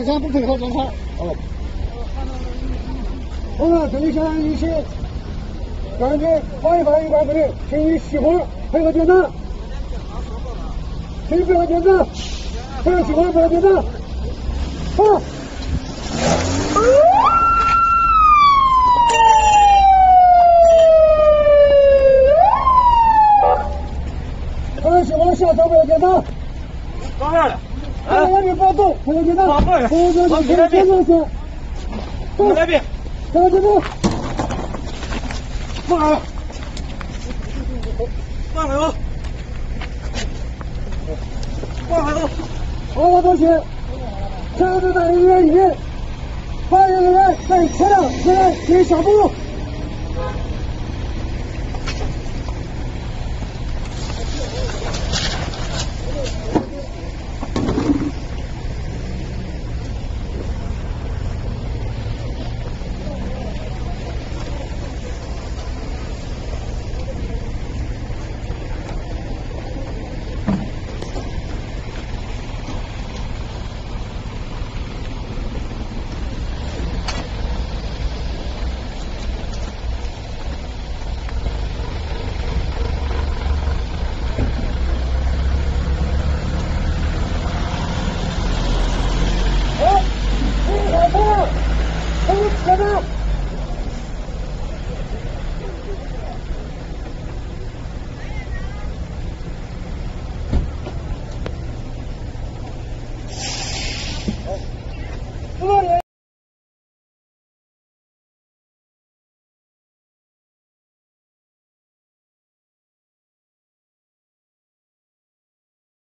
先不配合检查。 哦。我们对象一起，根据法律法有关规定，请你熄火，配合检查。请配合检查，配合熄火，配合检查。好。希望下车不要检查。 干啥了？ 那边报动，不要检查。不要检查，检查是。 我来宾。 检查。放开。 放开我。放开我。 好了，同学，强制带领原因，法院人员在车辆前进行小步。